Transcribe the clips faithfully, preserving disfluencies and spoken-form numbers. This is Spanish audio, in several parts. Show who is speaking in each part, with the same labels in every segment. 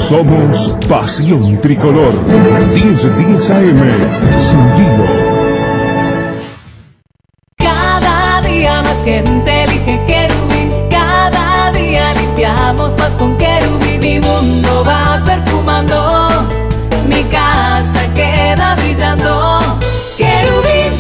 Speaker 1: Somos Pasión Tricolor. diez diez A M. Sin Gino.
Speaker 2: Cada día más gente elige Querubín. Cada día limpiamos más con Querubín. Mi mundo va perfumando. Mi casa queda brillando. Querubín.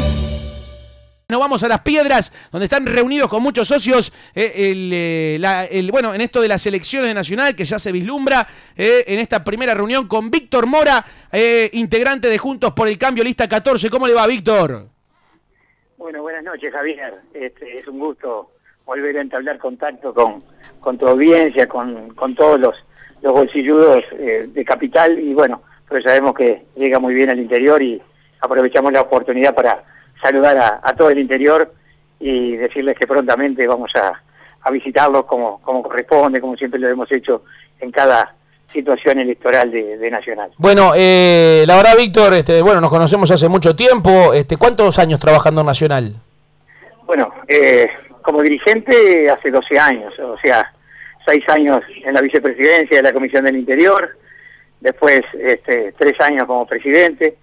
Speaker 3: Nos vamos a Las Piedras, donde están reunidos con muchos socios, eh, el, eh, la, el, bueno, en esto de las elecciones de Nacional, que ya se vislumbra, eh, en esta primera reunión con Víctor Mora, eh, integrante de Juntos por el Cambio, lista catorce. ¿Cómo le va, Víctor?
Speaker 4: Bueno, buenas noches, Javier. Este, es un gusto volver a entablar contacto con, con tu audiencia, con, con todos los, los bolsilludos eh, de Capital, y bueno, pues sabemos que llega muy bien al interior y aprovechamos la oportunidad para saludar a, a todo el interior y decirles que prontamente vamos a, a visitarlos como, como corresponde, como siempre lo hemos hecho en cada situación electoral de, de Nacional.
Speaker 3: Bueno, eh, la verdad, Víctor, este, bueno, nos conocemos hace mucho tiempo. Este, ¿cuántos años trabajando en Nacional?
Speaker 4: Bueno, eh, como dirigente hace doce años, o sea, seis años en la vicepresidencia de la Comisión del Interior, después este, tres años como presidente,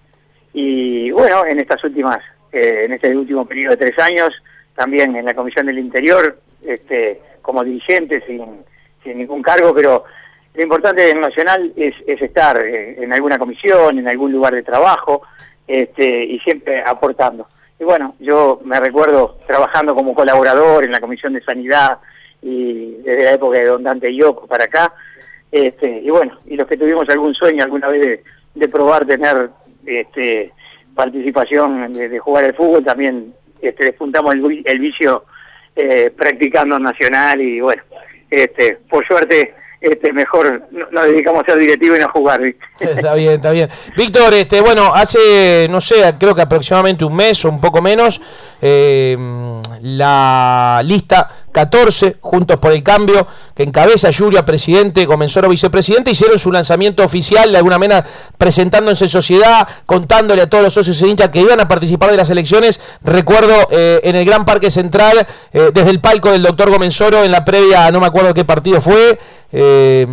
Speaker 4: y bueno, en estas últimas Eh, en este último periodo de tres años, también en la Comisión del Interior, este, como dirigente, sin, sin ningún cargo, pero lo importante en Nacional es, es estar eh, en alguna comisión, en algún lugar de trabajo, este, y siempre aportando. Y bueno, yo me recuerdo trabajando como colaborador en la Comisión de Sanidad, y desde la época de Don Dante Ioco para acá, este, y bueno, y los que tuvimos algún sueño alguna vez de, de probar tener este participación de, de jugar al fútbol, también este, despuntamos el, el vicio eh, practicando en Nacional, y bueno, este, por suerte este, mejor nos dedicamos a ser directivos y no a jugar, ¿viste?
Speaker 3: Está bien, está bien. Víctor, este, bueno, hace, no sé, creo que aproximadamente un mes o un poco menos, eh, la lista catorce, Juntos por el Cambio, que encabeza Yuria, presidente, Comensoro, vicepresidente, hicieron su lanzamiento oficial, de alguna manera presentándose en sociedad, contándole a todos los socios e hinchas que iban a participar de las elecciones. Recuerdo eh, en el Gran Parque Central, eh, desde el palco del doctor Comensoro, en la previa, no me acuerdo qué partido fue, eh,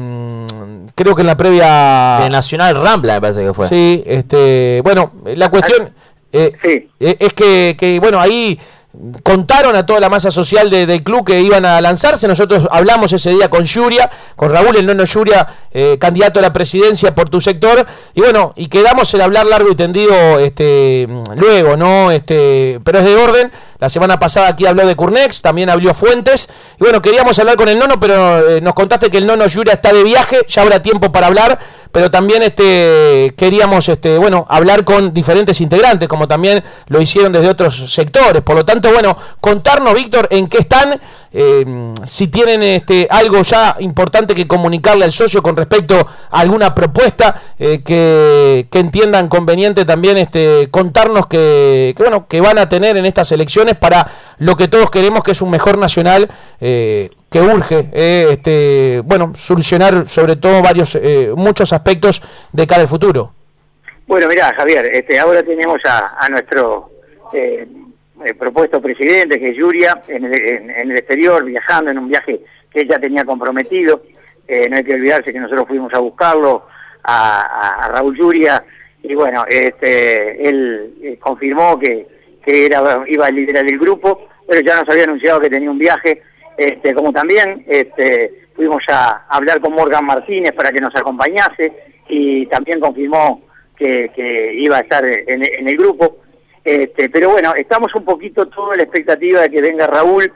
Speaker 3: creo que en la previa...
Speaker 5: De Nacional Rambla, me parece que fue.
Speaker 3: Sí, este, bueno, la cuestión eh,
Speaker 4: sí.
Speaker 3: eh, es que, que, bueno, ahí contaron a toda la masa social de, del club que iban a lanzarse. Nosotros hablamos ese día con Yuria, con Raúl, el nono Yuria, eh, candidato a la presidencia por tu sector, y bueno, y quedamos en hablar largo y tendido este, luego, ¿no? Este, pero es de orden. La semana pasada aquí habló de Curnex, también habló Fuentes, y bueno, queríamos hablar con el nono, pero eh, nos contaste que el nono Yuria está de viaje, ya habrá tiempo para hablar, pero también este queríamos este bueno hablar con diferentes integrantes, como también lo hicieron desde otros sectores. Por lo tanto, bueno, contarnos, Víctor, en qué están, eh, si tienen este algo ya importante que comunicarle al socio con respecto a alguna propuesta eh, que, que entiendan conveniente también este contarnos que, que bueno que van a tener en estas elecciones para lo que todos queremos, que es un mejor Nacional, eh, que urge eh, este bueno solucionar sobre todo varios eh, muchos aspectos de cara al futuro.
Speaker 4: Bueno, mirá, Javier, este, ahora tenemos a, a nuestro eh, eh, propuesto presidente, que es Yuria, en el, en, en el exterior, viajando en un viaje que él ya tenía comprometido. Eh, no hay que olvidarse que nosotros fuimos a buscarlo a, a, a Raúl Yuria, y bueno, este, él eh, confirmó que, que era, iba a liderar el grupo, pero ya nos había anunciado que tenía un viaje. Este, como también este, fuimos a hablar con Morgan Martínez para que nos acompañase, y también confirmó que, que iba a estar en, en el grupo. Este, pero bueno, estamos un poquito todos en la expectativa de que venga Raúl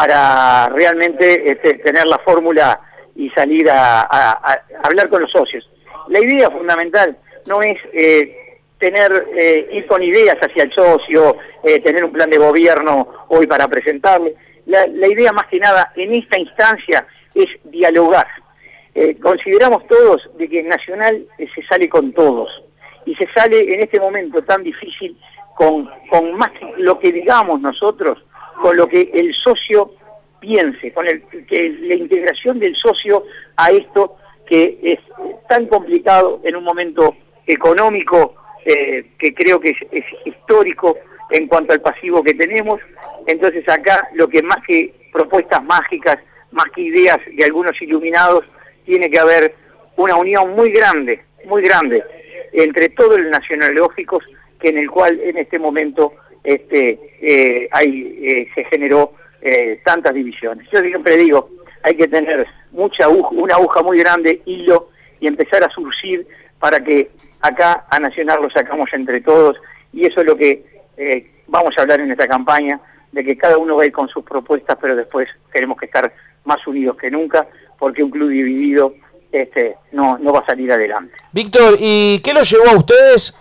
Speaker 4: para realmente este, tener la fórmula y salir a, a, a hablar con los socios. La idea fundamental no es eh, tener eh, ir con ideas hacia el socio, eh, tener un plan de gobierno hoy para presentarle. La, la idea más que nada en esta instancia es dialogar. Eh, consideramos todos de que en Nacional eh, se sale con todos, y se sale en este momento tan difícil con, con más que lo que digamos nosotros, con lo que el socio piense, con el, que la integración del socio a esto que es tan complicado en un momento económico eh, que creo que es, es histórico en cuanto al pasivo que tenemos. Entonces acá lo que más que propuestas mágicas, más que ideas de algunos iluminados, tiene que haber una unión muy grande, muy grande, entre todos los nacionalógicos, que en el cual en este momento este, eh, hay, eh, se generó eh, tantas divisiones. Yo siempre digo, hay que tener mucha aguja, una aguja muy grande, hilo, y empezar a surcir para que acá a Nacional lo sacamos entre todos, y eso es lo que eh, vamos a hablar en esta campaña, de que cada uno va a ir con sus propuestas, pero después tenemos que estar más unidos que nunca, porque un club dividido este, no, no va a salir adelante.
Speaker 3: Víctor, ¿y qué los llevó a ustedes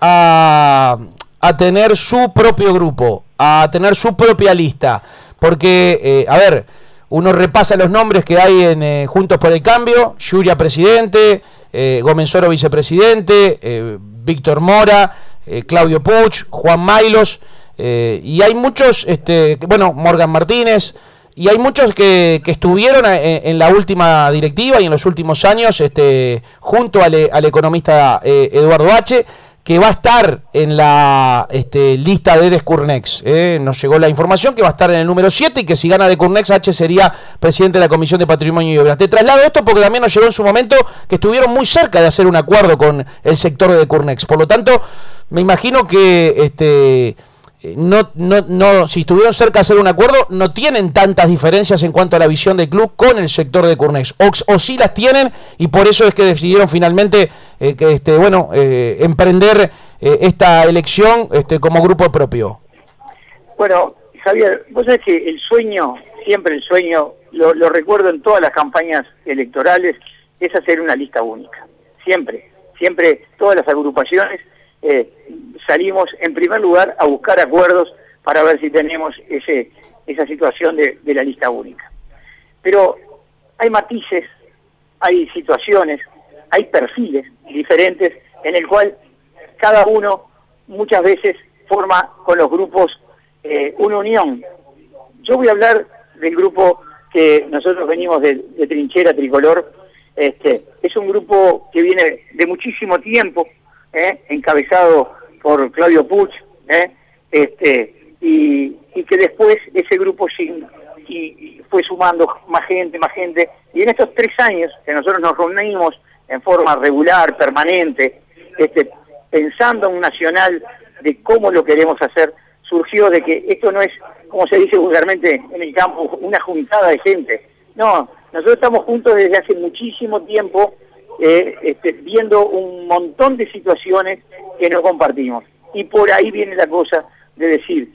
Speaker 3: a, a tener su propio grupo, a tener su propia lista? Porque, eh, a ver, uno repasa los nombres que hay en eh, Juntos por el Cambio: Yuria presidente, eh, Gómez Soro vicepresidente, eh, Víctor Mora, eh, Claudio Puch, Juan Maylos, eh, y hay muchos, este, bueno, Morgan Martínez, y hay muchos que, que estuvieron en, en la última directiva y en los últimos años, este, junto al, al economista eh, Eduardo H., que va a estar en la este, lista de Descurnex. Eh. Nos llegó la información que va a estar en el número siete, y que si gana Descurnex, H sería presidente de la Comisión de Patrimonio y Obras. Te traslado esto porque también nos llegó en su momento que estuvieron muy cerca de hacer un acuerdo con el sector de Descurnex. Por lo tanto, me imagino que este, no, no, no, si estuvieron cerca de hacer un acuerdo, no tienen tantas diferencias en cuanto a la visión del club con el sector de Descurnex. O, o sí las tienen, y por eso es que decidieron finalmente eh, que este, bueno, eh, emprender eh, esta elección este, como grupo propio.
Speaker 4: Bueno, Javier, vos sabés que el sueño, siempre el sueño, lo, lo recuerdo en todas las campañas electorales, es hacer una lista única. Siempre, siempre todas las agrupaciones eh, salimos en primer lugar a buscar acuerdos para ver si tenemos ese, esa situación de, de la lista única. Pero hay matices, hay situaciones, hay perfiles diferentes en el cual cada uno muchas veces forma con los grupos eh, una unión. Yo voy a hablar del grupo que nosotros venimos de, de Trinchera Tricolor. Este, es un grupo que viene de muchísimo tiempo, eh, encabezado por Claudio Puch, eh, este, y, y que después ese grupo sin, y, y fue sumando más gente, más gente, y en estos tres años que nosotros nos reunimos en forma regular, permanente, este, pensando en un nacional de cómo lo queremos hacer, surgió de que esto no es, como se dice vulgarmente en el campo, una juntada de gente. No, nosotros estamos juntos desde hace muchísimo tiempo, eh, este, viendo un montón de situaciones que no compartimos. Y por ahí viene la cosa de decir,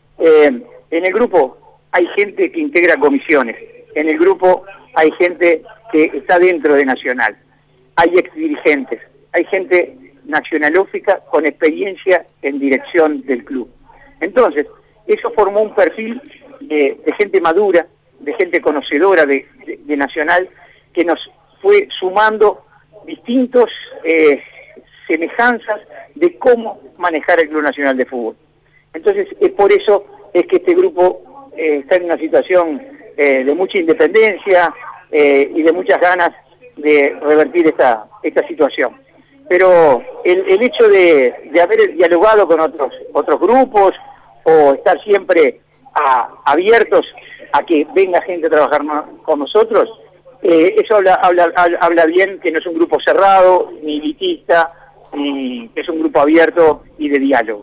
Speaker 4: eh, en el grupo hay gente que integra comisiones, en el grupo hay gente que está dentro de Nacional, hay exdirigentes, hay gente nacionalófica con experiencia en dirección del club. Entonces, eso formó un perfil de, de gente madura, de gente conocedora de, de, de Nacional, que nos fue sumando distintos eh, semejanzas de cómo manejar el Club Nacional de Fútbol. Entonces, es por eso es que este grupo eh, está en una situación eh, de mucha independencia eh, y de muchas ganas de revertir esta, esta situación. Pero el, el hecho de, de haber dialogado con otros, otros grupos, o estar siempre a, abiertos a que venga gente a trabajar con nosotros, eh, eso habla, habla, habla, habla bien que no es un grupo cerrado, ni elitista, ni que es un grupo abierto y de diálogo.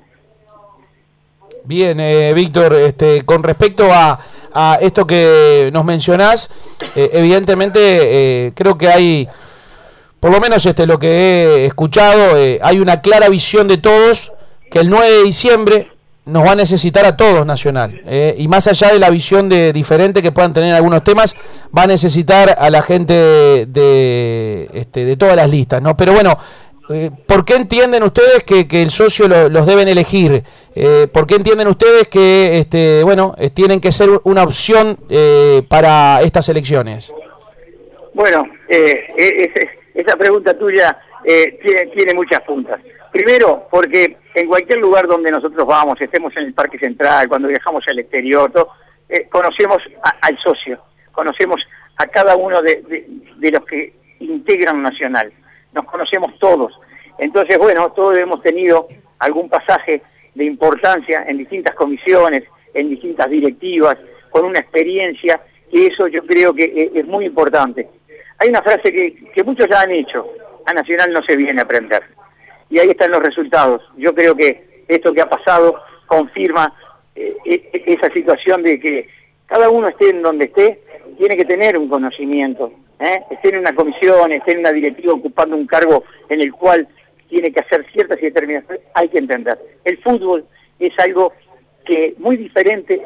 Speaker 3: Bien, eh, Víctor, este, con respecto a, a esto que nos mencionás, eh, evidentemente eh, creo que hay, por lo menos este, lo que he escuchado, eh, hay una clara visión de todos que el nueve de diciembre nos va a necesitar a todos Nacional, eh, y más allá de la visión de diferente que puedan tener algunos temas, va a necesitar a la gente de, de, este, de todas las listas, ¿no? Pero bueno, eh, ¿por qué entienden ustedes que, que el socio lo, los deben elegir? Eh, ¿Por qué entienden ustedes que este, bueno, eh, tienen que ser una opción eh, para estas elecciones?
Speaker 4: Bueno, eh, eh, esa pregunta tuya eh, tiene, tiene muchas puntas. Primero, porque en cualquier lugar donde nosotros vamos, estemos en el Parque Central, cuando viajamos al exterior, todo, eh, conocemos a, al socio, conocemos a cada uno de, de, de los que integran Nacional, nos conocemos todos. Entonces, bueno, todos hemos tenido algún pasaje de importancia en distintas comisiones, en distintas directivas, con una experiencia, que eso yo creo que es, es muy importante. Hay una frase que, que muchos ya han hecho, a Nacional no se viene a aprender. Y ahí están los resultados. Yo creo que esto que ha pasado confirma eh, esa situación de que cada uno esté en donde esté, tiene que tener un conocimiento, ¿eh? esté en una comisión, esté en una directiva ocupando un cargo en el cual tiene que hacer ciertas y determinadas cosas, hay que entender. El fútbol es algo que muy diferente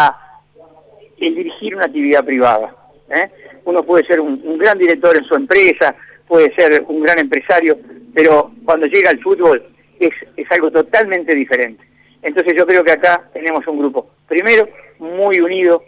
Speaker 4: a el dirigir una actividad privada. ¿eh? Uno puede ser un, un gran director en su empresa, puede ser un gran empresario, pero cuando llega al fútbol es, es algo totalmente diferente. Entonces yo creo que acá tenemos un grupo, primero, muy unido,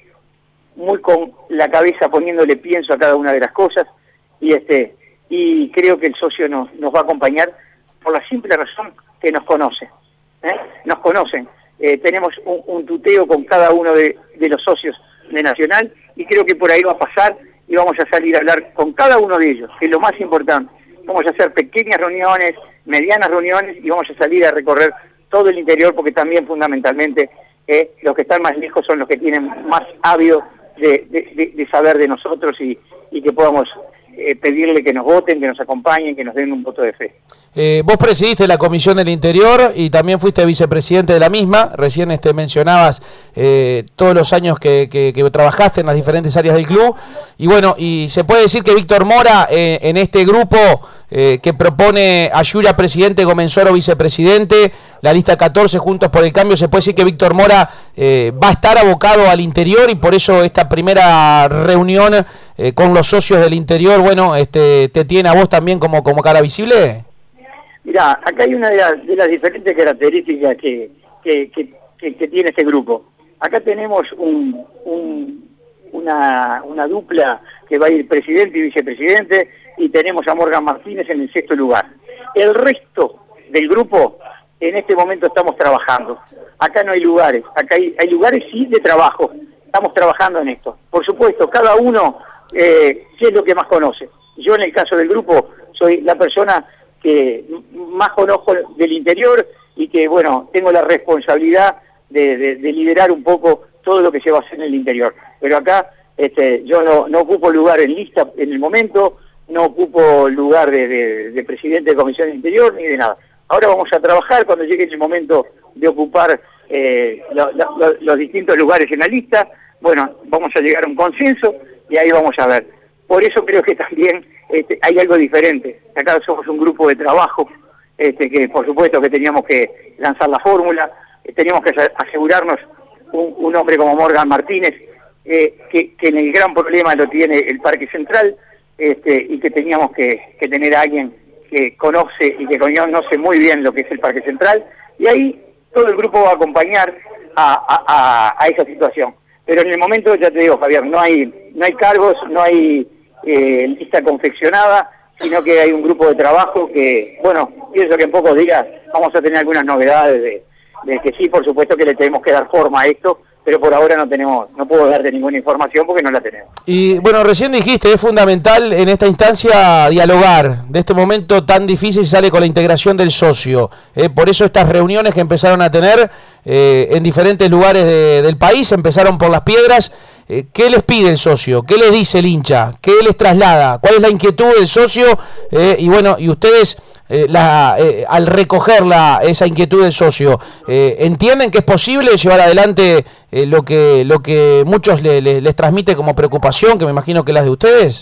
Speaker 4: muy con la cabeza poniéndole pienso a cada una de las cosas, y este y creo que el socio nos, nos va a acompañar por la simple razón que nos conoce. ¿eh? Nos conocen. Eh, tenemos un, un tuteo con cada uno de, de los socios de Nacional, y creo que por ahí va a pasar, y vamos a salir a hablar con cada uno de ellos, que es lo más importante. Vamos a hacer pequeñas reuniones, medianas reuniones, y vamos a salir a recorrer todo el interior, porque también fundamentalmente eh, los que están más lejos son los que tienen más ávido de, de, de, de saber de nosotros, y, y que podamos eh, pedirle que nos voten, que nos acompañen, que nos den un voto de fe.
Speaker 3: Eh, vos presidiste la Comisión del Interior y también fuiste vicepresidente de la misma. Recién este, mencionabas eh, todos los años que, que, que trabajaste en las diferentes áreas del club. Y bueno, y se puede decir que Víctor Mora, eh, en este grupo eh, que propone a Yuria presidente, Gomenzoro vicepresidente, la lista catorce Juntos por el Cambio, se puede decir que Víctor Mora eh, va a estar abocado al interior, y por eso esta primera reunión eh, con los socios del interior, bueno, este, te tiene a vos también como, como cara visible.
Speaker 4: Mirá, acá hay una de, la, de las diferentes características que, que, que, que, que tiene este grupo. Acá tenemos un, un, una, una dupla que va a ir presidente y vicepresidente, y tenemos a Morgan Martínez en el sexto lugar. El resto del grupo, en este momento estamos trabajando. Acá no hay lugares, acá hay, hay lugares sí de trabajo. Estamos trabajando en esto. Por supuesto, cada uno eh, qué es lo que más conoce. Yo en el caso del grupo soy la persona que más conozco del interior, y que, bueno, tengo la responsabilidad de, de, de liderar un poco todo lo que se va a hacer en el interior. Pero acá este, yo no, no ocupo lugar en lista en el momento, no ocupo lugar de, de, de presidente de Comisión de Interior, ni de nada. Ahora vamos a trabajar cuando llegue el momento de ocupar eh, lo, lo, los distintos lugares en la lista. Bueno, vamos a llegar a un consenso, y ahí vamos a ver. Por eso creo que también este, hay algo diferente. Acá somos un grupo de trabajo, este, que por supuesto que teníamos que lanzar la fórmula, eh, teníamos que asegurarnos un, un hombre como Morgan Martínez, eh, que, que en el gran problema lo tiene el Parque Central, este, y que teníamos que, que tener a alguien que conoce y que conoce muy bien lo que es el Parque Central, y ahí todo el grupo va a acompañar a, a, a, a esa situación. Pero en el momento, ya te digo, Javier, no hay, no hay cargos, no hay eh, lista confeccionada, sino que hay un grupo de trabajo que, bueno, pienso que en pocos días vamos a tener algunas novedades de, de que sí, por supuesto que le tenemos que dar forma a esto, pero por ahora no tenemos, no puedo darte ninguna información porque no la tenemos.
Speaker 3: Y bueno, recién dijiste, es fundamental en esta instancia dialogar. De este momento tan difícil sale con la integración del socio. Eh, por eso estas reuniones que empezaron a tener eh, en diferentes lugares de, del país, empezaron por Las Piedras. Eh, ¿Qué les pide el socio? ¿Qué les dice el hincha? ¿Qué les traslada? ¿Cuál es la inquietud del socio? Eh, y bueno, y ustedes... Eh, la, eh, al recoger la, esa inquietud del socio, eh, ¿entienden que es posible llevar adelante eh, lo que lo que muchos le, le, les transmite como preocupación, que me imagino que las de ustedes?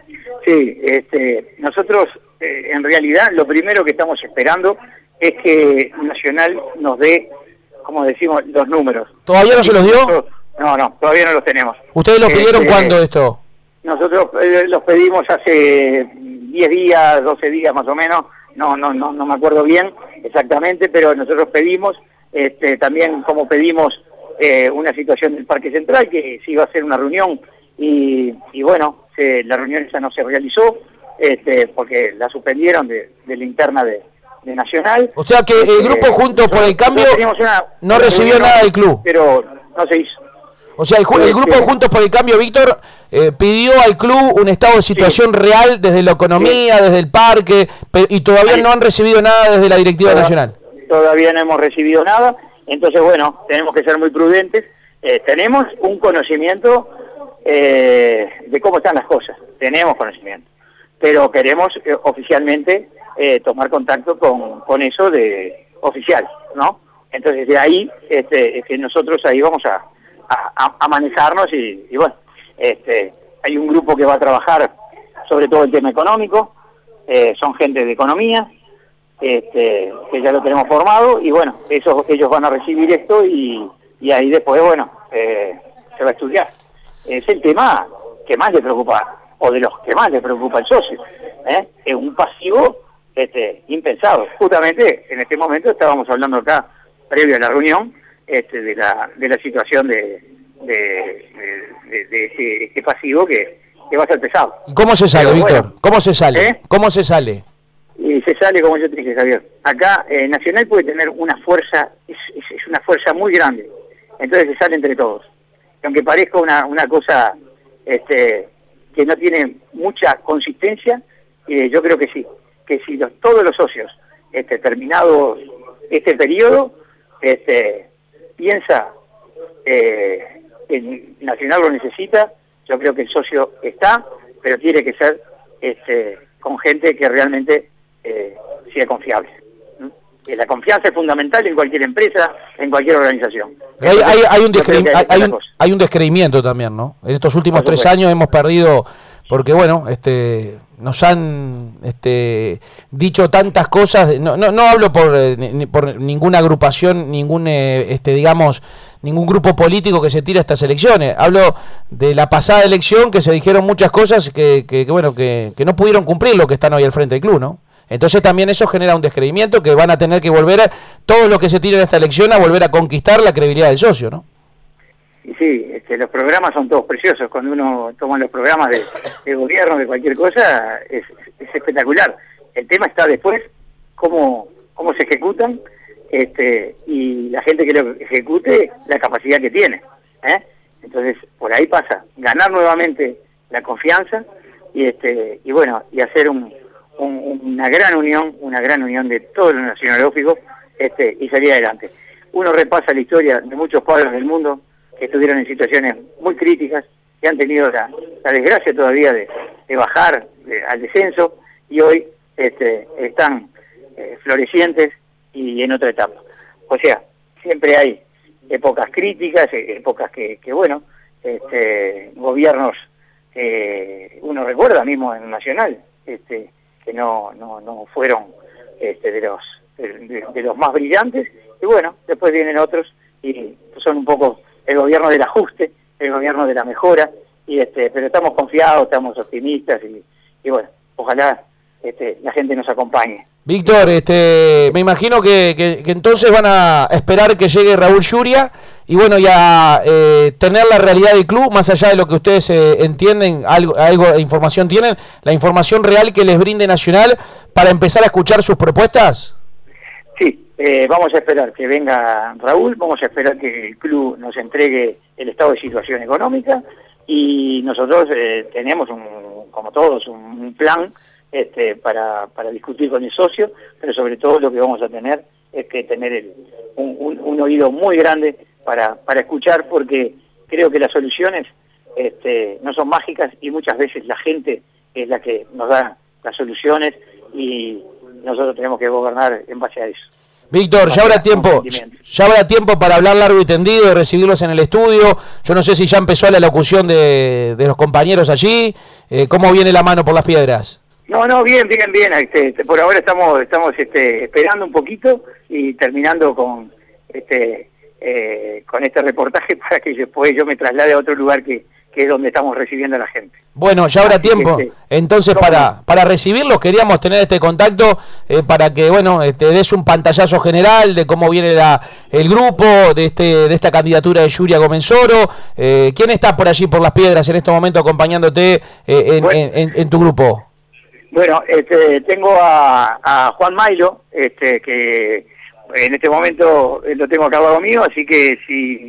Speaker 4: Sí, este, nosotros eh, en realidad lo primero que estamos esperando es que Nacional nos dé, como decimos, los números.
Speaker 3: ¿Todavía no se los dio?
Speaker 4: No, no, todavía no los tenemos.
Speaker 3: ¿Ustedes los pidieron
Speaker 4: este,
Speaker 3: cuándo esto?
Speaker 4: Nosotros eh, los pedimos hace diez días, doce días más o menos. No, no, no, no me acuerdo bien exactamente, pero nosotros pedimos, este, también como pedimos eh, una situación del Parque Central, que se iba a hacer una reunión, y, y bueno, se, la reunión esa no se realizó, este, porque la suspendieron de, de la interna de, de Nacional.
Speaker 3: O sea que el grupo eh, Juntos por el Cambio una, no recibió nada del club.
Speaker 4: Pero no se hizo.
Speaker 3: O sea, el, el grupo Juntos por el Cambio, Víctor, eh, pidió al club un estado de situación sí. real desde la economía, sí. desde el parque, pero, y todavía sí. no han recibido nada desde la directiva
Speaker 4: Toda,
Speaker 3: nacional.
Speaker 4: Todavía no hemos recibido nada, entonces bueno, tenemos que ser muy prudentes. Eh, tenemos un conocimiento eh, de cómo están las cosas, tenemos conocimiento. pero queremos eh, oficialmente eh, tomar contacto con, con eso de oficial, ¿no? Entonces de ahí este, es que nosotros ahí vamos a, a, a manejarnos y, y bueno, este, hay un grupo que va a trabajar sobre todo el tema económico, eh, son gente de economía, este, que ya lo tenemos formado y bueno, esos, ellos van a recibir esto y, y ahí después, bueno, eh, se va a estudiar. Es el tema que más le preocupa, o de los que más le preocupa al socio, ¿eh? Es un pasivo este, impensado. Justamente en este momento estábamos hablando acá, previo a la reunión, este, de la de la situación de, de, de, de, de ese, ese pasivo que, que va a ser pesado.
Speaker 3: ¿Cómo se sale,
Speaker 4: Pero,
Speaker 3: Víctor?
Speaker 4: bueno,
Speaker 3: ¿Cómo se sale?
Speaker 4: ¿eh?
Speaker 3: ¿Cómo se sale?
Speaker 4: Y se sale, como yo te dije, Javier. Acá eh, Nacional puede tener una fuerza, es, es, es una fuerza muy grande. Entonces se sale entre todos. Y aunque parezca una, una cosa este, que no tiene mucha consistencia, eh, yo creo que sí. Que si los, todos los socios, este, terminado este periodo, este, piensa eh, que Nacional lo necesita, yo creo que el socio está, pero tiene que ser este, con gente que realmente eh, sea confiable. ¿Mm? La confianza es fundamental en cualquier empresa, en cualquier organización.
Speaker 3: Hay, hay, hay, un
Speaker 4: yo creo
Speaker 3: descre
Speaker 4: que
Speaker 3: hay, hay,
Speaker 4: la
Speaker 3: un,
Speaker 4: cosa.
Speaker 3: hay un descreimiento también, ¿no? En estos últimos
Speaker 4: Por
Speaker 3: tres
Speaker 4: supuesto.
Speaker 3: años hemos perdido, porque bueno, este, nos han este, dicho tantas cosas, no, no, no hablo por, eh, ni, por ninguna agrupación, ningún, eh, este, digamos, ningún grupo político que se tira a estas elecciones, hablo de la pasada elección que se dijeron muchas cosas que, que, que bueno, que, que no pudieron cumplir lo que están hoy al frente del club, ¿no? Entonces también eso genera un descreimiento que van a tener que volver, a, todos los que se tiren a esta elección, a volver a conquistar la credibilidad del socio, ¿no?
Speaker 4: Y sí, este, los programas son todos preciosos. Cuando uno toma los programas de, de gobierno, de cualquier cosa, es, es espectacular. El tema está después, cómo, cómo se ejecutan, este, y la gente que lo ejecute, la capacidad que tiene. ¿eh? Entonces, por ahí pasa, ganar nuevamente la confianza, y este y bueno, y hacer un, un, una gran unión, una gran unión de todos los nacionalógicos, este, y salir adelante. Uno repasa la historia de muchos pueblos del mundo, que estuvieron en situaciones muy críticas, que han tenido la, la desgracia todavía de, de bajar de, al descenso, y hoy este, están eh, florecientes y en otra etapa. O sea, siempre hay épocas críticas, épocas que, que bueno, este, gobiernos, eh, uno recuerda mismo en Nacional, este, que no, no, no fueron este, de, los, de, de los más brillantes, y bueno, después vienen otros, y son un poco el gobierno del ajuste, el gobierno de la mejora, y este, pero estamos confiados, estamos optimistas, y, y bueno, ojalá este, la gente nos acompañe.
Speaker 3: Víctor, este, me imagino que, que, que entonces van a esperar que llegue Raúl Yuria y bueno, ya eh, tener la realidad del club, más allá de lo que ustedes eh, entienden, algo, algo de información tienen, la información real que les brinde Nacional para empezar a escuchar sus propuestas.
Speaker 4: Sí, eh, vamos a esperar que venga Raúl, vamos a esperar que el club nos entregue el estado de situación económica, y nosotros eh, tenemos, un, como todos, un, un plan este, para, para discutir con el socio, pero sobre todo lo que vamos a tener es que tener el, un, un, un oído muy grande para, para escuchar, porque creo que las soluciones este, no son mágicas, y muchas veces la gente es la que nos da las soluciones, y nosotros tenemos que gobernar en base a eso.
Speaker 3: Víctor, ya habrá tiempo, ya habrá tiempo para hablar largo y tendido, de recibirlos en el estudio. Yo no sé si ya empezó la locución de, de los compañeros allí. Eh, ¿Cómo viene la mano por las piedras?
Speaker 4: No, no, bien, bien, bien. Este, por ahora estamos, estamos este, esperando un poquito y terminando con este, eh, con este reportaje para que después yo me traslade a otro lugar que, que es donde estamos recibiendo a la gente.
Speaker 3: Bueno, ya habrá
Speaker 4: Así
Speaker 3: tiempo.
Speaker 4: que,
Speaker 3: Entonces, para, para recibirlos queríamos tener este contacto eh, para que, bueno, te des un pantallazo general de cómo viene la, el grupo, de este de esta candidatura de Yuria Comensoro. Eh, ¿Quién está por allí, por las piedras, en este momento acompañándote eh, en,
Speaker 4: bueno,
Speaker 3: en, en, en tu grupo?
Speaker 4: Bueno, este, tengo a, a Juan Mailo, este, que en este momento lo tengo acá al lado mío, así que si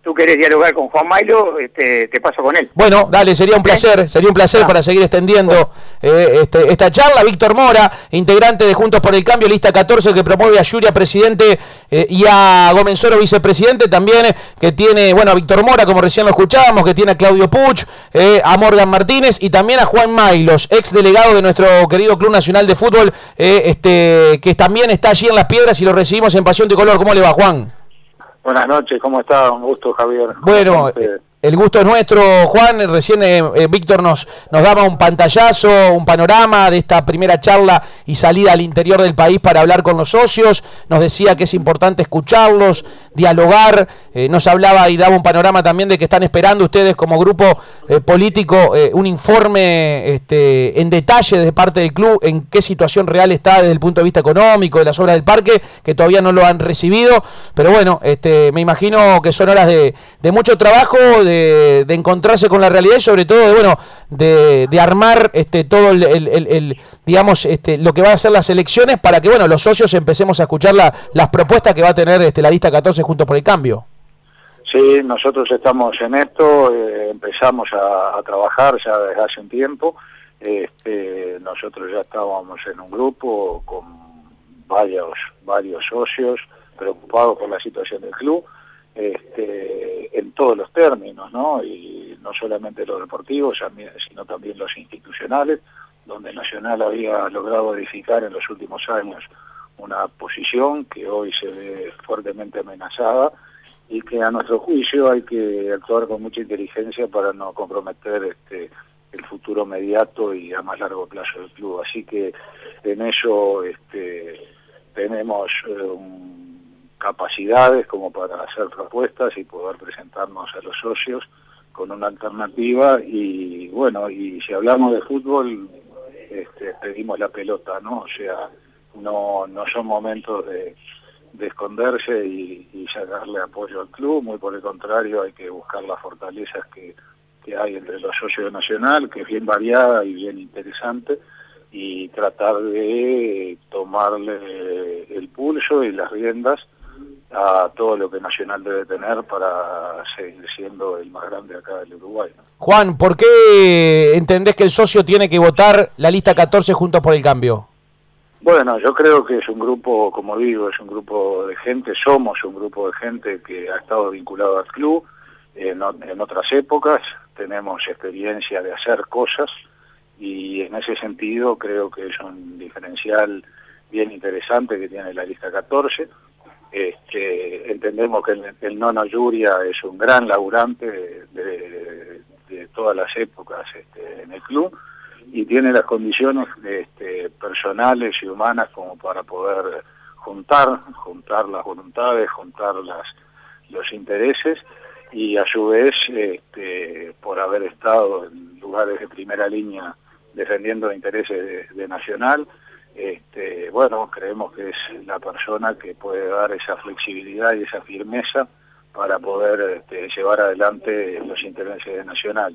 Speaker 4: tú querés dialogar con Juan Mailo, este, te paso con él.
Speaker 3: Bueno, dale, sería un placer, sería un placer ah. para seguir extendiendo eh, este, esta charla. Víctor Mora, integrante de Juntos por el Cambio, lista catorce, que promueve a Yuria, presidente, eh, y a Gomenzoro, vicepresidente, también, eh, que tiene, bueno, a Víctor Mora, como recién lo escuchábamos, que tiene a Claudio Puch, eh, a Morgan Martínez, y también a Juan Mailos, ex delegado de nuestro querido Club Nacional de Fútbol, eh, este, que también está allí en Las Piedras, y lo recibimos en Pasión Tricolor. ¿Cómo le va, Juan?
Speaker 6: Buenas noches, ¿cómo está? Un gusto, Javier.
Speaker 3: Bueno, el gusto es nuestro, Juan. Recién eh, eh, Víctor nos, nos daba un pantallazo, un panorama de esta primera charla y salida al interior del país para hablar con los socios. Nos decía que es importante escucharlos, dialogar. Eh, nos hablaba y daba un panorama también de que están esperando ustedes como grupo eh, político eh, un informe este, en detalle de parte del club, en qué situación real está desde el punto de vista económico, de las obras del parque, que todavía no lo han recibido. Pero bueno, este, me imagino que son horas de, de mucho trabajo, de De, de encontrarse con la realidad y sobre todo de bueno de, de armar este todo el, el, el, el digamos este lo que va a ser las elecciones para que bueno los socios empecemos a escuchar la, las propuestas que va a tener este la lista catorce Juntos por el Cambio.
Speaker 6: Sí, nosotros estamos en esto, eh, empezamos a, a trabajar ya desde hace un tiempo. Este, nosotros ya estábamos en un grupo con varios varios socios preocupados por la situación del club. Este, en todos los términos, ¿no? Y no solamente los deportivos, sino también los institucionales, donde Nacional había logrado edificar en los últimos años una posición que hoy se ve fuertemente amenazada y que a nuestro juicio hay que actuar con mucha inteligencia para no comprometer este, el futuro inmediato y a más largo plazo del club. Así que en eso este, tenemos eh, un capacidades como para hacer propuestas y poder presentarnos a los socios con una alternativa. Y bueno, y si hablamos de fútbol, este, pedimos la pelota, ¿no? O sea, no no son momentos de, de esconderse y, y sacarle apoyo al club, muy por el contrario, hay que buscar las fortalezas que, que hay entre los socios de Nacional, que es bien variada y bien interesante, y tratar de tomarle el pulso y las riendas a todo lo que Nacional debe tener para seguir siendo el más grande acá del Uruguay, ¿no?
Speaker 3: Juan, ¿por qué entendés que el socio tiene que votar la lista catorce Juntos por el Cambio?
Speaker 6: Bueno, yo creo que es un grupo, como digo, es un grupo de gente, somos un grupo de gente que ha estado vinculado al club en, en otras épocas, tenemos experiencia de hacer cosas y en ese sentido creo que es un diferencial bien interesante que tiene la lista catorce. Este, entendemos que el, el Nono Yuria es un gran laburante de, de, de todas las épocas este, en el club y tiene las condiciones este, personales y humanas como para poder juntar, juntar las voluntades, juntar las, los intereses y a su vez este, por haber estado en lugares de primera línea defendiendo intereses de, de Nacional. Este, bueno, creemos que es la persona que puede dar esa flexibilidad y esa firmeza para poder este, llevar adelante los intereses de Nacional.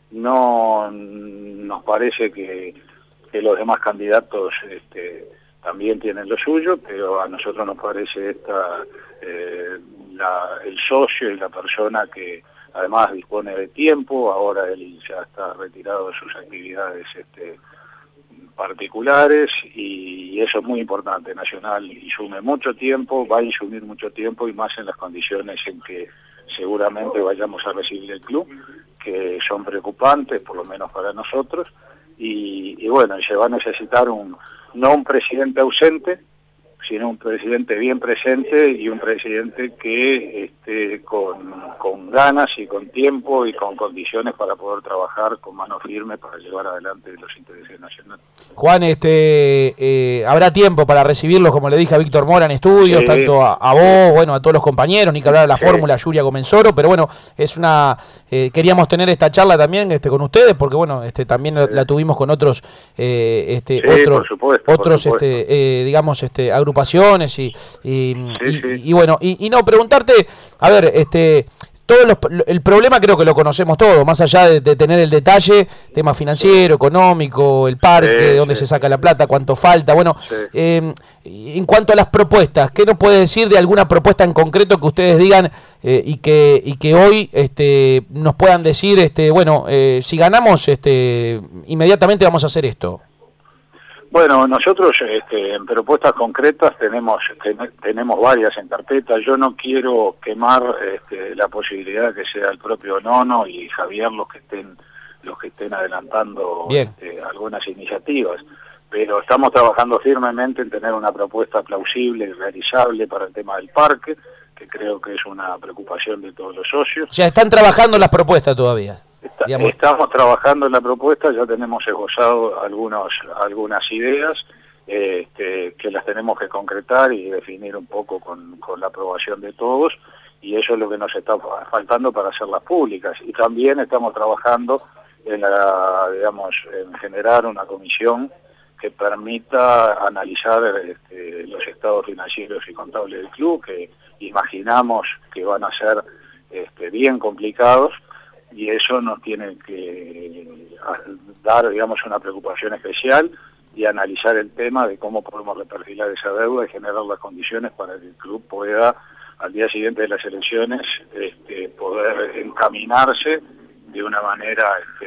Speaker 6: No nos parece que, que los demás candidatos este, también tienen lo suyo, pero a nosotros nos parece esta eh, la, el socio y la persona que además dispone de tiempo. Ahora él ya está retirado de sus actividades este, particulares y eso es muy importante. Nacional insume mucho tiempo, va a insumir mucho tiempo y más en las condiciones en que seguramente vayamos a recibir el club, que son preocupantes, por lo menos para nosotros, y, y bueno, se va a necesitar un no un presidente ausente, sino un presidente bien presente y un presidente que esté con, con ganas y con tiempo y con condiciones para poder trabajar con mano firme para llevar adelante los intereses nacionales.
Speaker 3: Juan, este eh, habrá tiempo para recibirlos, como le dije a Víctor Mora en estudios, sí, tanto a, a vos, bueno, a todos los compañeros, ni que hablar de la sí. fórmula Yuria Gomenzoro, pero bueno, es una eh, queríamos tener esta charla también este con ustedes, porque bueno, este también sí. la tuvimos con otros eh, este sí, otros
Speaker 6: por supuesto,
Speaker 3: otros
Speaker 6: por supuesto.
Speaker 3: este eh, digamos este agrupaciones y y,
Speaker 6: sí,
Speaker 3: y,
Speaker 6: sí.
Speaker 3: y, y bueno, y, y no preguntarte, a ver, este todos los, el problema creo que lo conocemos todos, más allá de, de tener el detalle, tema financiero, económico, el parque,
Speaker 6: sí,
Speaker 3: de dónde
Speaker 6: sí,
Speaker 3: se saca
Speaker 6: sí.
Speaker 3: la plata, cuánto falta. Bueno,
Speaker 6: Sí.
Speaker 3: eh, en cuanto a las propuestas, ¿qué nos puede decir de alguna propuesta en concreto que ustedes digan eh, y que y que hoy este, nos puedan decir, este, bueno, eh, si ganamos, este, inmediatamente vamos a hacer esto?
Speaker 6: Bueno, nosotros este, en propuestas concretas tenemos ten, tenemos varias en carpeta. Yo no quiero quemar este, la posibilidad que sea el propio Nono y Javier los que estén los que estén adelantando este, algunas iniciativas, pero estamos trabajando firmemente en tener una propuesta plausible y realizable para el tema del parque, que creo que es una preocupación de todos los socios.
Speaker 3: O sea, están trabajando las propuestas todavía.
Speaker 6: Está, estamos trabajando en la propuesta, ya tenemos esbozado algunos, algunas ideas este, que las tenemos que concretar y definir un poco con, con la aprobación de todos, y eso es lo que nos está faltando para hacerlas públicas. Y también estamos trabajando en, la, digamos, en generar una comisión que permita analizar este, los estados financieros y contables del club, que imaginamos que van a ser este, bien complicados, y eso nos tiene que dar, digamos, una preocupación especial y analizar el tema de cómo podemos reperfilar esa deuda y generar las condiciones para que el club pueda, al día siguiente de las elecciones, este, poder encaminarse de una manera,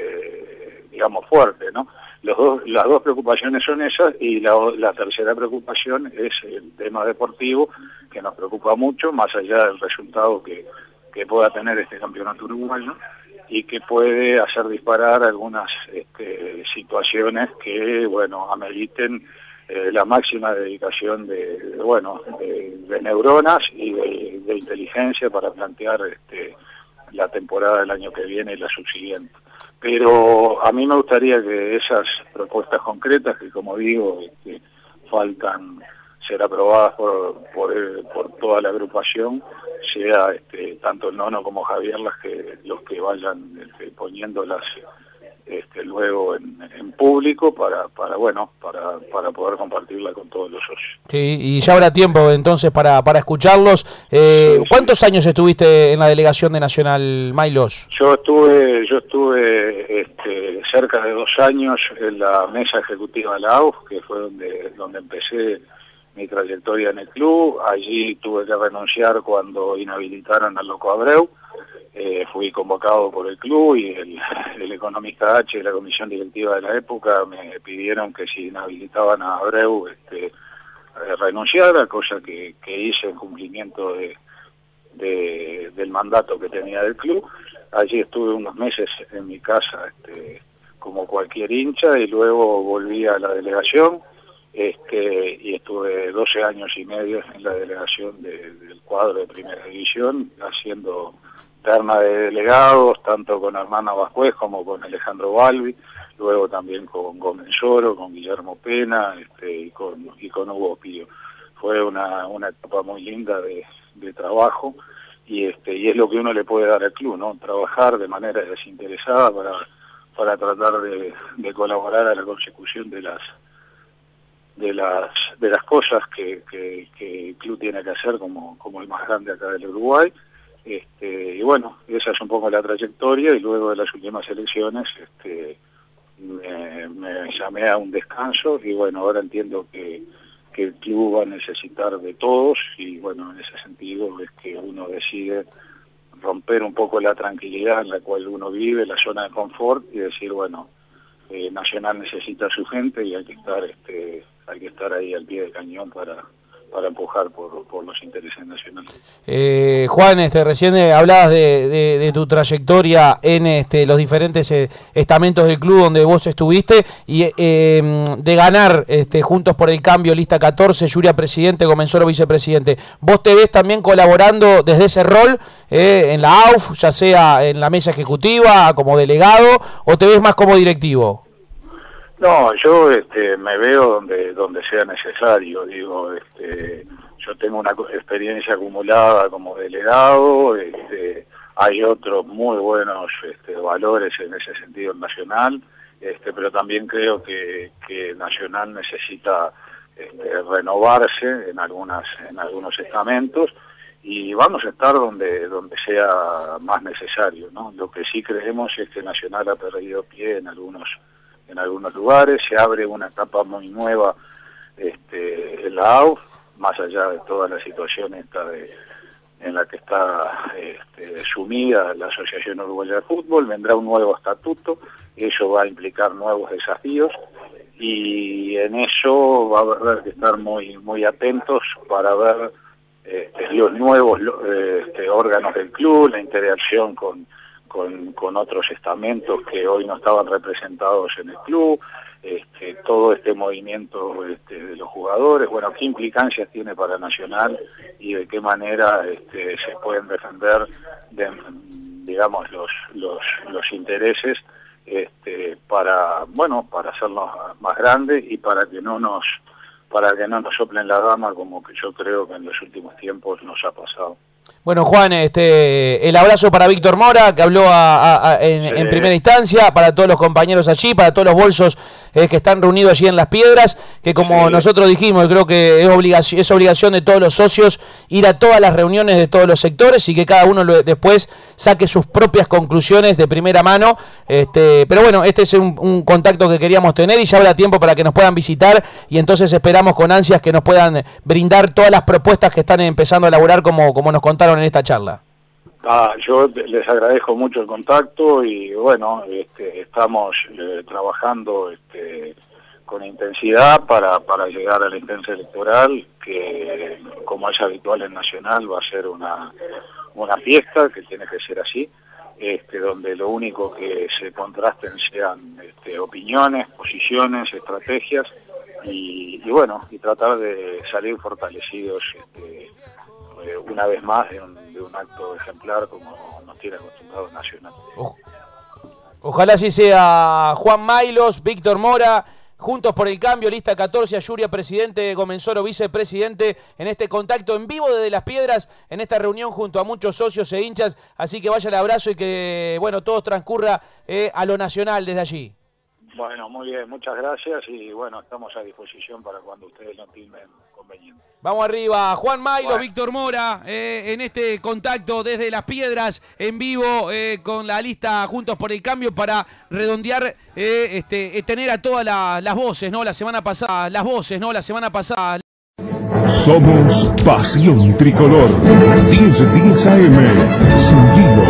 Speaker 6: este, digamos, fuerte, ¿no? Los dos, las dos preocupaciones son esas, y la, la tercera preocupación es el tema deportivo, que nos preocupa mucho, más allá del resultado que, que pueda tener este campeonato uruguayo, y que puede hacer disparar algunas este, situaciones que, bueno, ameriten eh, la máxima dedicación de, de bueno, de, de neuronas y de, de inteligencia para plantear este, la temporada del año que viene y la subsiguiente. Pero a mí me gustaría que esas propuestas concretas, que como digo, este, faltan ser aprobadas por, por, por toda la agrupación, sea este, tanto el Nono como Javier las que, los que vayan este, poniéndolas este, luego en, en público para, para bueno para, para poder compartirla con todos los socios.
Speaker 3: Sí, y ya habrá tiempo entonces para, para escucharlos. Eh, sí, ¿Cuántos sí. años estuviste en la delegación de Nacional, Maylos?
Speaker 6: Yo estuve yo estuve este, cerca de dos años en la mesa ejecutiva de la A U F, que fue donde, donde empecé mi trayectoria en el club. Allí tuve que renunciar cuando inhabilitaron al Loco Abreu. Eh, fui convocado por el club y el, el economista H de la comisión directiva de la época me pidieron que si inhabilitaban a Abreu este, eh, renunciara, cosa que, que hice en cumplimiento de, de, del mandato que tenía del club. Allí estuve unos meses en mi casa este, como cualquier hincha, y luego volví a la delegación. Este, y estuve doce años y medio en la delegación de, del cuadro de primera división, haciendo terna de delegados, tanto con Hermana Vascuez como con Alejandro Balbi, luego también con Gómez Lloro, con Guillermo Pena este, y, con, y con Hugo Pío. Fue una, una etapa muy linda de, de trabajo, y, este, y es lo que uno le puede dar al club, ¿no? Trabajar de manera desinteresada para, para tratar de, de colaborar a la consecución de las de las de las cosas que, que, que el club tiene que hacer como, como el más grande acá del Uruguay. Este, y bueno, esa es un poco la trayectoria, y luego de las últimas elecciones este, me, me llamé a un descanso, y bueno, ahora entiendo que, que el club va a necesitar de todos, y bueno, en ese sentido es que uno decide romper un poco la tranquilidad en la cual uno vive, la zona de confort, y decir, bueno, eh, Nacional necesita a su gente y hay que estar este, hay que estar ahí al pie del cañón para, para empujar por, por los intereses nacionales.
Speaker 3: Eh, Juan, este, recién hablabas de, de, de tu trayectoria en este, los diferentes eh, estamentos del club donde vos estuviste, y eh, de ganar este, Juntos por el Cambio, lista catorce, Yuria presidente, Comensoro vicepresidente. ¿Vos te ves también colaborando desde ese rol eh, en la A U F, ya sea en la mesa ejecutiva, como delegado, o te ves más como directivo?
Speaker 6: No, yo este, me veo donde donde sea necesario. Digo, este, yo tengo una experiencia acumulada como delegado, este, hay otros muy buenos este, valores en ese sentido en Nacional, este, pero también creo que, que Nacional necesita este, renovarse en algunas en algunos estamentos, y vamos a estar donde donde sea más necesario, ¿no? Lo que sí creemos es que Nacional ha perdido pie en algunos en algunos lugares, se abre una etapa muy nueva este, en la A U F, más allá de toda la situación esta de, en la que está este, sumida la Asociación Uruguaya de Fútbol, vendrá un nuevo estatuto, eso va a implicar nuevos desafíos, y en eso va a haber que estar muy muy atentos para ver este, los nuevos este, órganos del club, la interacción con, con, con otros estamentos que hoy no estaban representados en el club, este, todo este movimiento este, de los jugadores, bueno, qué implicancias tiene para Nacional y de qué manera este, se pueden defender, de, digamos, los, los, los intereses este, para, bueno, para hacernos más grandes y para que no nos para que no nos soplen la rama como que yo creo que en los últimos tiempos nos ha pasado.
Speaker 3: Bueno, Juan, este, el abrazo para Víctor Mora, que habló a, a, a, en, eh. en primera instancia, para todos los compañeros allí, para todos los bolsos eh, que están reunidos allí en Las Piedras, que como sí. nosotros dijimos, creo que es obligación, es obligación de todos los socios ir a todas las reuniones de todos los sectores y que cada uno lo, después saque sus propias conclusiones de primera mano. Este, pero bueno, este es un, un contacto que queríamos tener y ya habrá tiempo para que nos puedan visitar y entonces esperamos con ansias que nos puedan brindar todas las propuestas que están empezando a elaborar como, como nos contaron en esta charla.
Speaker 6: Ah, yo les agradezco mucho el contacto y bueno, este, estamos eh, trabajando este, con intensidad para, para llegar a la instancia electoral, que como es habitual en Nacional va a ser una, una fiesta, que tiene que ser así, este, donde lo único que se contrasten sean este, opiniones, posiciones, estrategias y, y bueno, y tratar de salir fortalecidos este, una vez más de un, de un acto ejemplar como nos tiene acostumbrado Nacional.
Speaker 3: O, ojalá así sea. Juan Maylos, Víctor Mora, Juntos por el Cambio, lista catorce, Ayuria presidente, Gomenzoro vicepresidente, en este contacto en vivo desde Las Piedras, en esta reunión junto a muchos socios e hinchas, así que vaya el abrazo y que bueno todo transcurra eh, a lo nacional desde allí.
Speaker 6: Bueno, muy bien, muchas gracias y bueno, estamos a disposición para cuando ustedes lo entiendan conveniente.
Speaker 3: Vamos arriba, Juan Maylos,
Speaker 7: bueno. Víctor Mora, eh, en este contacto desde Las Piedras, en vivo, eh, con la lista Juntos por el Cambio para redondear, eh, este, tener a todas la, las voces, ¿no? La semana pasada, las voces, ¿no? La semana pasada.
Speaker 1: Somos Pasión Tricolor, diez diez A M, Sin Hilo.